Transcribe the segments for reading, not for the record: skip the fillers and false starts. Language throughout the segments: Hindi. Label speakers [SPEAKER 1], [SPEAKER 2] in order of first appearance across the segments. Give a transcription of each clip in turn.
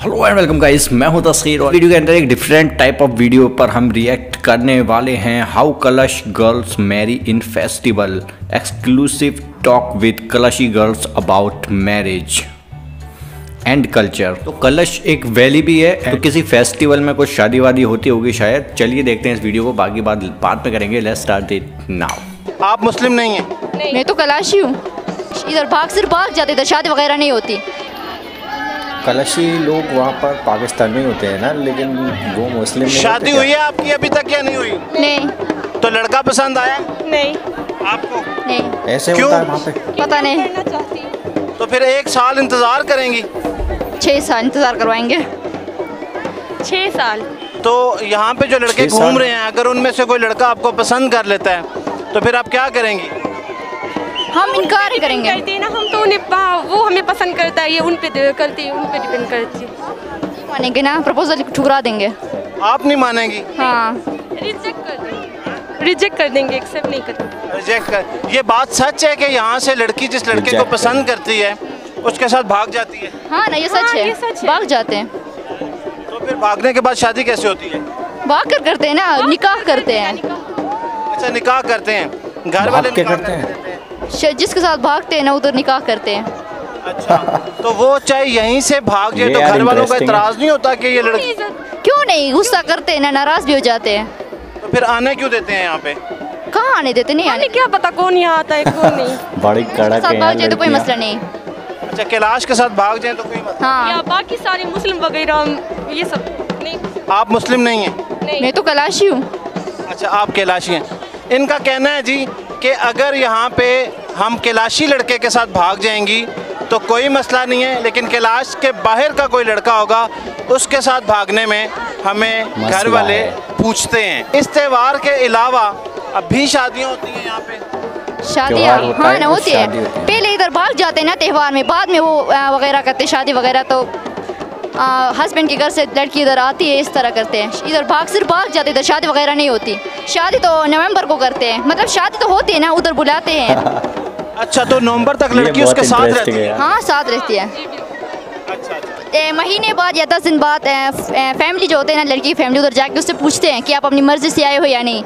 [SPEAKER 1] हेलो एंड वेलकम गाइस, मैं हूं तस्खीर और वीडियो के अंदर एक डिफरेंट टाइप ऑफ वीडियो पर हम रिएक्ट करने वाले हैं। How Kalash girls marry in festival, exclusive talk with Kalashi girls about marriage and culture. तो कलश एक वैली भी है, तो किसी फेस्टिवल में कुछ शादी वादी होती होगी शायद। चलिए देखते हैं इस वीडियो को, बाकी बात बाद में करेंगे। Let's start it now.
[SPEAKER 2] आप मुस्लिम नहीं हैं?
[SPEAKER 3] मैं तो कलाशी हूँ। इधर सिर्फ भाग जाते, इधर शादी वगैरह नहीं होती।
[SPEAKER 1] कलशी लोग वहाँ पर पाकिस्तान में होते हैं ना, लेकिन वो मुस्लिम नहीं।
[SPEAKER 2] शादी हुई है आपकी अभी तक या नहीं हुई?
[SPEAKER 3] नहीं।
[SPEAKER 2] तो लड़का पसंद आया?
[SPEAKER 3] नहीं।
[SPEAKER 2] आपको?
[SPEAKER 3] नहीं।
[SPEAKER 1] ऐसे
[SPEAKER 2] क्यों?
[SPEAKER 1] होता है वहाँ पे?
[SPEAKER 3] पता नहीं।
[SPEAKER 2] तो फिर 1 साल इंतजार करेंगी?
[SPEAKER 3] 6 साल इंतजार करवाएंगे। 6 साल।
[SPEAKER 2] तो यहाँ पे जो लड़के घूम रहे हैं, अगर उनमें से कोई लड़का आपको पसंद कर लेता है तो फिर आप क्या करेंगी?
[SPEAKER 3] हम इनकार ही करेंगे।
[SPEAKER 4] करते ना, हम तो उन्हें वो हमें पसंद करता है, ये उन पे करती है, उन पे डिपेंड करती है।
[SPEAKER 3] मानेंगे ना, प्रपोजल ठुकरा देंगे।
[SPEAKER 2] आप नहीं मानेंगी?
[SPEAKER 3] हाँ।
[SPEAKER 4] रिजेक्ट कर देंगे, एक्सेप्ट नहीं करेंगे।
[SPEAKER 2] रिजेक्ट कर। ये बात सच है कि यहाँ से लड़की जिस लड़के को पसंद करती है उसके साथ भाग जाती है?
[SPEAKER 3] हाँ ना, ये सच है, भाग जाते हैं।
[SPEAKER 2] तो फिर भागने के बाद शादी कैसे होती है?
[SPEAKER 3] भाग कर करते हैं ना, निकाह करते हैं।
[SPEAKER 2] अच्छा, निकाह करते हैं। घर वाले निकाह करते हैं?
[SPEAKER 3] जिसके साथ भागते हैं ना, उधर निकाह करते हैं।
[SPEAKER 2] अच्छा, तो वो चाहे यहीं से भाग जाए तो घर वालों का इतराज नहीं होता कि ये लड़की?
[SPEAKER 3] क्यों नहीं, गुस्सा करते हैं ना, नाराज भी हो जाते हैं।
[SPEAKER 2] तो फिर आने क्यों देते हैं यहाँ पे?
[SPEAKER 3] कहाँ आने देते? नहीं आने।
[SPEAKER 4] क्या पता कौन यहाँ आता है कौन नहीं।
[SPEAKER 1] बड़ी कड़क है।
[SPEAKER 3] भाग जाए तो कोई मसला नहीं।
[SPEAKER 2] अच्छा, कैलाश के साथ भाग जाए तो कोई मसला?
[SPEAKER 3] हाँ।
[SPEAKER 4] या बाकी सारे मुस्लिम वगैरह ये सब नहीं।
[SPEAKER 2] आप मुस्लिम नहीं हैं?
[SPEAKER 4] नहीं।
[SPEAKER 3] मैं तो कलाशी हूँ।
[SPEAKER 2] अच्छा, आप कैलाशी हैं। इनका कहना है जी कि अगर यहाँ पे हम कैलाशी लड़के के साथ भाग जाएंगी तो कोई मसला नहीं है, लेकिन कैलाश के बाहर का कोई लड़का होगा उसके साथ भागने में हमें घर वाले पूछते हैं। इस त्यौहार के अलावा अब भी शादियाँ होती हैं यहाँ पे?
[SPEAKER 3] शादियाँ हाँ ना होती है। पहले इधर भाग जाते हैं ना त्यौहार में, बाद में वो वगैरह करते शादी वगैरह। तो हस्बैंड के घर से लड़की इधर आती है, इस तरह करते हैं। इधर सिर्फ भाग जाते, इधर शादी वगैरह नहीं होती। शादी तो नवंबर को करते हैं, मतलब शादी तो होती है ना, उधर बुलाते हैं।
[SPEAKER 2] अच्छा, तो नवंबर तक लड़की उसके साथ रहती है?
[SPEAKER 3] हाँ, साथ रहती है।
[SPEAKER 2] अच्छा।
[SPEAKER 3] महीने बाद या 10 दिन बाद फैमिली जो होते हैं ना, लड़की की फैमिली, उधर जाके उससे पूछते हैं कि आप अपनी मर्जी से आए हो या नहीं।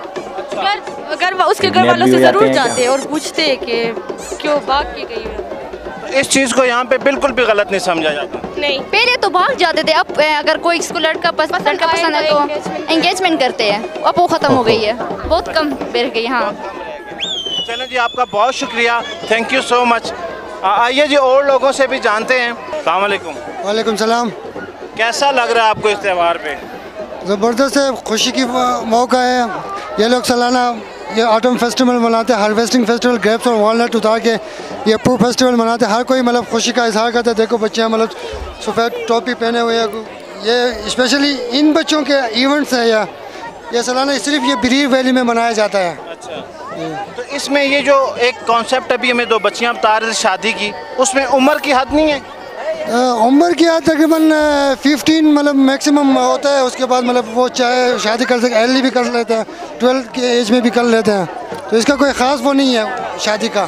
[SPEAKER 4] अगर उसके घर वालों से जरूर जाते हैं और पूछते हैं कि क्यों भाग के गई है।
[SPEAKER 2] इस चीज़ को यहाँ पे बिल्कुल भी गलत नहीं समझा जाता?
[SPEAKER 4] नहीं।
[SPEAKER 3] पहले तो भाग जाते थे, अब अगर कोई इसको लड़का पसंद है तो एंगेजमेंट करते हैं। अब वो ख़त्म हो गई है, बहुत कम रह गई। हाँ,
[SPEAKER 2] चलें जी, आपका बहुत शुक्रिया, थैंक यू सो मच। आइए जी, और लोगों से भी जानते हैं। अस्सलाम वालेकुम।
[SPEAKER 5] वालेकुम सलाम।
[SPEAKER 2] कैसा लग रहा है आपको इस त्यौहार पे?
[SPEAKER 5] ज़बरदस्त है, खुशी की मौका है। ये लोग सालाना ये ऑटम फेस्टिवल मनाते हैं, हार्वेस्टिंग फेस्टिवल, ग्रेप्स और वॉलनट उतार के ये प्रू फेस्टिवल मनाते हैं। हर कोई मतलब खुशी का इजहार करता है। देखो बच्चियाँ मतलब सफ़ेद टोपी पहने हुए हैं। ये स्पेशली इन बच्चों के इवेंट्स है। ये सालाना सिर्फ ये बिरीर वैली में मनाया जाता है।
[SPEAKER 2] अच्छा, तो इसमें ये जो एक कॉन्सेप्ट अभी हमें 2 बच्चियाँ बता रहे थे शादी की, उसमें उम्र की हद नहीं है?
[SPEAKER 5] उम्र की हद तकरीबन 15 मतलब मैक्सिमम होता है। उसके बाद मतलब वो चाहे शादी कर सकते, अर्ली भी कर लेते हैं, 12 की एज में भी कर लेते हैं। तो इसका कोई ख़ास वो नहीं है शादी का।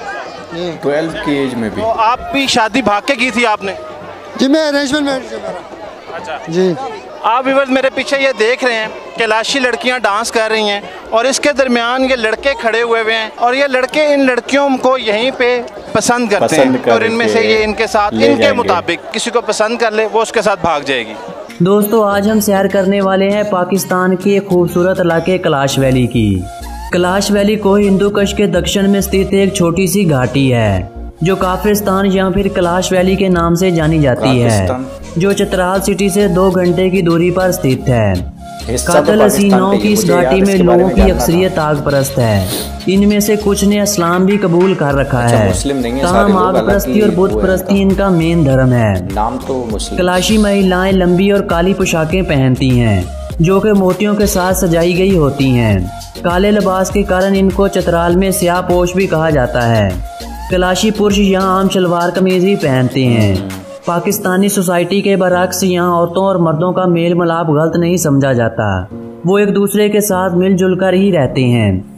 [SPEAKER 1] 12 की एज में भी?
[SPEAKER 2] तो आप भी शादी भाग के की थी आपने?
[SPEAKER 5] जी, मैं अरेंजमेंट मैरिज है मेरा।
[SPEAKER 2] अच्छा
[SPEAKER 5] जी।
[SPEAKER 2] आप व्यूअर्स मेरे पीछे ये देख रहे हैं, कैलाशी लड़कियां डांस कर रही हैं और इसके दरमियान ये लड़के खड़े हुए हैं और ये लड़के इन लड़कियों को यहीं पे पसंद करते हैं। और इनमें से ये इनके साथ इनके मुताबिक किसी को पसंद कर ले, वो उसके साथ भाग जाएगी।
[SPEAKER 6] दोस्तों, आज हम सैर करने वाले हैं पाकिस्तान के खूबसूरत इलाके कलाश वैली की। कलाश वैली को हिंदू कश के दक्षिण में स्थित एक छोटी सी घाटी है जो काफिरस्तान या फिर कलाश वैली के नाम से जानी जाती है, जो चतराल सिटी से 2 घंटे की दूरी पर स्थित है। कातल हसीनाओं की इस घाटी में लोगों की अक्सरियत आग परस्त है। इनमें से कुछ ने इस्लाम भी कबूल कर रखा है, तमाम आग परस्ती और बुत परस्ती इनका मेन धर्म है।
[SPEAKER 1] नाम तो मुस्लिम।
[SPEAKER 6] कलाशी महिलाएं लंबी और काली पोशाकें पहनती हैं जो कि मोतियों के साथ सजाई गई होती हैं। काले लिबास के कारण इनको चतराल में स्याह पोश भी कहा जाता है। कलाशी पुरुष यहाँ आम शलवार कमीज ही पहनते हैं। पाकिस्तानी सोसाइटी के बरक्स यहाँ औरतों और मर्दों का मेल मिलाप गलत नहीं समझा जाता। वो एक दूसरे के साथ मिलजुल कर ही रहते हैं।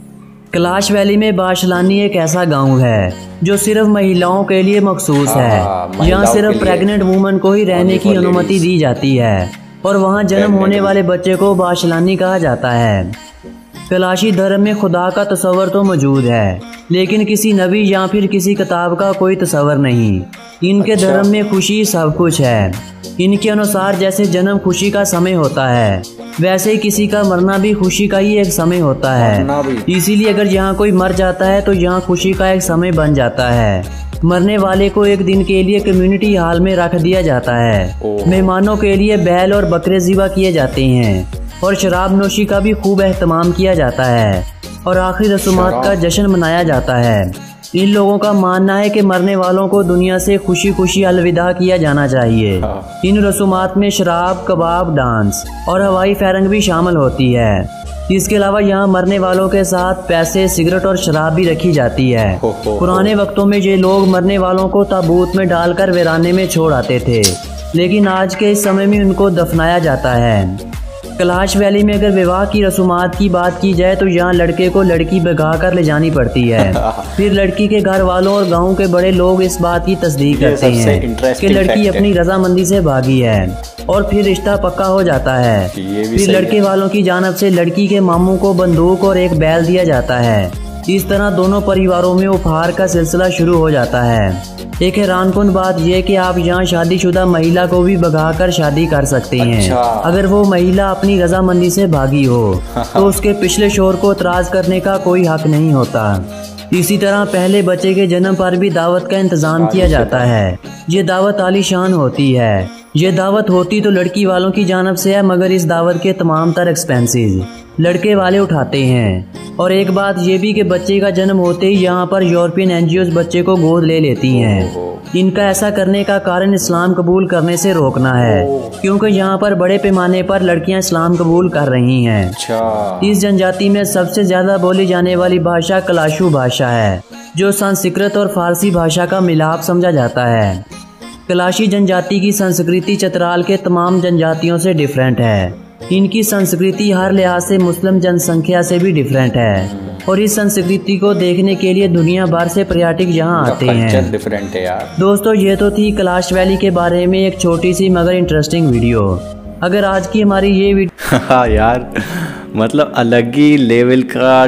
[SPEAKER 6] कैलाश वैली में बाशलानी एक ऐसा गांव है जो सिर्फ महिलाओं के लिए मखसूस है। यहाँ सिर्फ प्रेग्नेंट वुमन को ही रहने की अनुमति दी जाती है और वहाँ जन्म होने वाले बच्चे को बाशलानी कहा जाता है। कैलाशी धर्म में खुदा का तस्वर तो मौजूद है, लेकिन किसी नबी या फिर किसी किताब का कोई तस्वर नहीं। इनके धर्म में खुशी सब कुछ है। इनके अनुसार जैसे जन्म खुशी का समय होता है, वैसे ही किसी का मरना भी खुशी का ही एक समय होता है। इसीलिए अगर यहाँ कोई मर जाता है तो यहाँ खुशी का एक समय बन जाता है। मरने वाले को एक दिन के लिए कम्युनिटी हॉल में रख दिया जाता है। मेहमानों के लिए बैल और बकरे ज़िबा किए जाते हैं और शराब नोशी का भी खूब एहतमाम किया जाता है और आखिरी रसूमात का जश्न मनाया जाता है। इन लोगों का मानना है कि मरने वालों को दुनिया से खुशी खुशी अलविदा किया जाना चाहिए। इन रसूमात में शराब, कबाब, डांस और हवाई फैरंग भी शामिल होती है। इसके अलावा यहाँ मरने वालों के साथ पैसे, सिगरेट और शराब भी रखी जाती है। पुराने वक्तों में ये लोग मरने वालों को ताबूत में डालकर वीराने में छोड़ आते थे, लेकिन आज के इस समय में उनको दफनाया जाता है। कैलाश वैली में अगर विवाह की रसूमात की बात की जाए तो यहाँ लड़के को लड़की भगा कर ले जानी पड़ती है। फिर लड़की के घर वालों और गांव के बड़े लोग इस बात की तस्दीक करते हैं कि लड़की अपनी रजामंदी से भागी है और फिर रिश्ता पक्का हो जाता है। फिर लड़के वालों की जानब से लड़की के मामू को बंदूक और एक बैल दिया जाता है। इस तरह दोनों परिवारों में उपहार का सिलसिला शुरू हो जाता है। एक हैरानकुन बात यह कि आप यहाँ शादीशुदा महिला को भी भगाकर शादी कर सकते हैं। अगर वो महिला अपनी रजामंदी से भागी हो तो उसके पिछले शोहर को इतराज करने का कोई हक नहीं होता। इसी तरह पहले बच्चे के जन्म पर भी दावत का इंतजाम किया जाता है। ये दावत आलीशान होती है। ये दावत होती तो लड़की वालों की जानब से है, मगर इस दावत के तमाम तर एक्सपेंसेस लड़के वाले उठाते हैं। और एक बात ये भी कि बच्चे का जन्म होते ही यहाँ पर यूरोपियन एनजीओज बच्चे को गोद ले लेती हैं। इनका ऐसा करने का कारण इस्लाम कबूल करने से रोकना है, क्योंकि यहाँ पर बड़े पैमाने पर लड़कियाँ इस्लाम कबूल कर रही हैं। इस जनजाति में सबसे ज्यादा बोली जाने वाली भाषा कलाशू भाषा है, जो संस्कृत और फारसी भाषा का मिलाप समझा जाता है। कलाशी जनजाति की संस्कृति चतराल के तमाम जनजातियों से डिफरेंट है। इनकी संस्कृति हर लिहाज से मुस्लिम जनसंख्या से भी डिफरेंट है और इस संस्कृति को देखने के लिए दुनिया भर से पर्यटक यहाँ आते हैं।
[SPEAKER 1] डिफरेंट है यार।
[SPEAKER 6] दोस्तों, ये तो थी कैलाश वैली के बारे में एक छोटी सी मगर इंटरेस्टिंग वीडियो। अगर आज की हमारी ये वीडियो
[SPEAKER 1] यार मतलब अलग ही लेवल का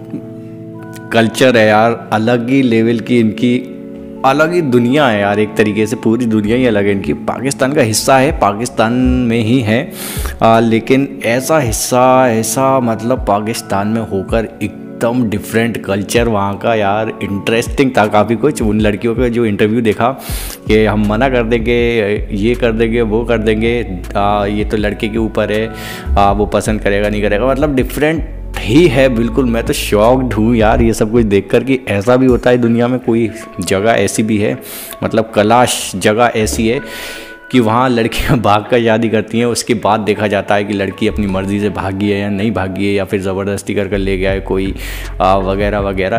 [SPEAKER 1] कल्चर है यार, अलग ही लेवल की इनकी अलग ही दुनिया है यार। एक तरीके से पूरी दुनिया ही अलग है इनकी। पाकिस्तान का हिस्सा है, पाकिस्तान में ही है, लेकिन ऐसा हिस्सा ऐसा मतलब पाकिस्तान में होकर एकदम डिफरेंट कल्चर वहाँ का यार। इंटरेस्टिंग था काफ़ी कुछ। उन लड़कियों का जो इंटरव्यू देखा कि हम मना कर देंगे, ये कर देंगे, वो कर देंगे, ये तो लड़के के ऊपर है, वो पसंद करेगा नहीं करेगा, मतलब डिफरेंट ही है बिल्कुल। मैं तो शॉक्ड हूँ यार ये सब कुछ देखकर कि ऐसा भी होता है दुनिया में। कोई जगह ऐसी भी है, मतलब कैलाश जगह ऐसी है कि वहाँ लड़कियाँ भाग कर शादी करती हैं। उसके बाद देखा जाता है कि लड़की अपनी मर्ज़ी से भागी है या नहीं भागी है, या फिर ज़बरदस्ती कर ले गया है कोई वगैरह वगैरह।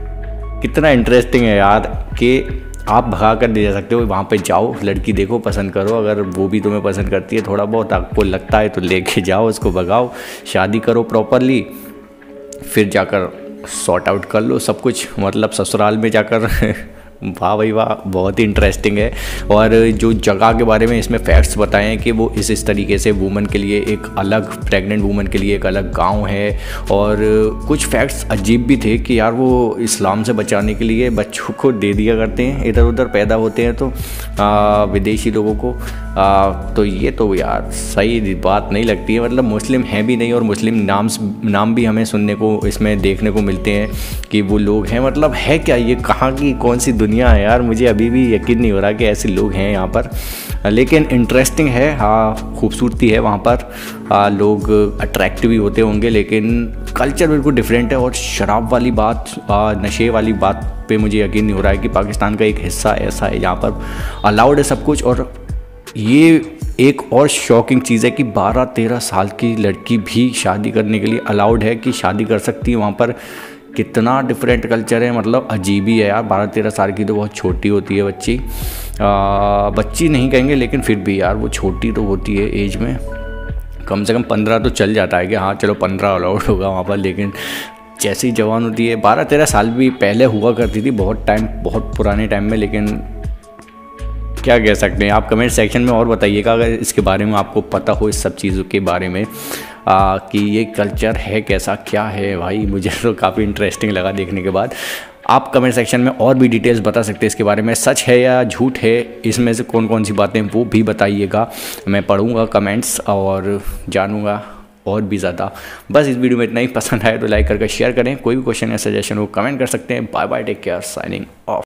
[SPEAKER 1] कितना इंटरेस्टिंग है यार कि आप भगा कर दे जा सकते हो। वहाँ पे जाओ, लड़की देखो, पसंद करो, अगर वो भी तुम्हें पसंद करती है, थोड़ा बहुत आपको लगता है तो लेके जाओ, उसको भगाओ, शादी करो प्रॉपरली, फिर जाकर सॉर्ट आउट कर लो सब कुछ, मतलब ससुराल में जाकर। वाह भाई वाह, बहुत ही इंटरेस्टिंग है। और जो जगह के बारे में इसमें फैक्ट्स बताए हैं कि वो इस तरीके से वुमन के लिए एक अलग, प्रेग्नेंट वुमन के लिए एक अलग गांव है। और कुछ फैक्ट्स अजीब भी थे कि यार वो इस्लाम से बचाने के लिए बच्चों को दे दिया करते हैं, इधर उधर पैदा होते हैं तो विदेशी लोगों को। तो ये तो यार सही बात नहीं लगती है। मतलब मुस्लिम हैं भी नहीं, और मुस्लिम नाम भी हमें सुनने को इसमें देखने को मिलते हैं कि वो लोग हैं। मतलब है क्या ये, कहाँ की कौन सी दुनिया है यार, मुझे अभी भी यकीन नहीं हो रहा कि ऐसे लोग हैं यहाँ पर। लेकिन इंटरेस्टिंग है, हाँ खूबसूरती है वहाँ पर, लोग अट्रैक्टिव भी होते होंगे, लेकिन कल्चर बिल्कुल डिफरेंट है। और शराब वाली बात, नशे वाली बात पे मुझे यकीन नहीं हो रहा है कि पाकिस्तान का एक हिस्सा ऐसा है जहाँ पर अलाउड है सब कुछ। और ये एक और शॉकिंग चीज़ है कि 12-13 साल की लड़की भी शादी करने के लिए अलाउड है, कि शादी कर सकती है वहाँ पर। कितना डिफरेंट कल्चर है, मतलब अजीब ही है यार। 12-13 साल की तो बहुत छोटी होती है बच्ची, बच्ची नहीं कहेंगे लेकिन फिर भी यार वो छोटी तो होती है एज में। कम से कम 15 तो चल जाता है कि हाँ चलो 15 अलाउड होगा वहाँ पर, लेकिन जैसे ही जवान होती है, 12-13 साल भी पहले हुआ करती थी, बहुत पुराने टाइम में। लेकिन क्या कह सकते हैं, आप कमेंट सेक्शन में और बताइएगा अगर इसके बारे में आपको पता हो, इस सब चीज़ों के बारे में कि ये कल्चर है कैसा, क्या है भाई। मुझे तो काफ़ी इंटरेस्टिंग लगा देखने के बाद। आप कमेंट सेक्शन में और भी डिटेल्स बता सकते हैं इसके बारे में, सच है या झूठ है, इसमें से कौन कौन सी बातें वो भी बताइएगा। मैं पढ़ूँगा कमेंट्स और जानूँगा और भी ज़्यादा। बस इस वीडियो में इतना ही। पसंद आए तो लाइक करके शेयर करें। कोई भी क्वेश्चन या सजेशन हो कमेंट कर सकते हैं। Bye bye, take care, signing of.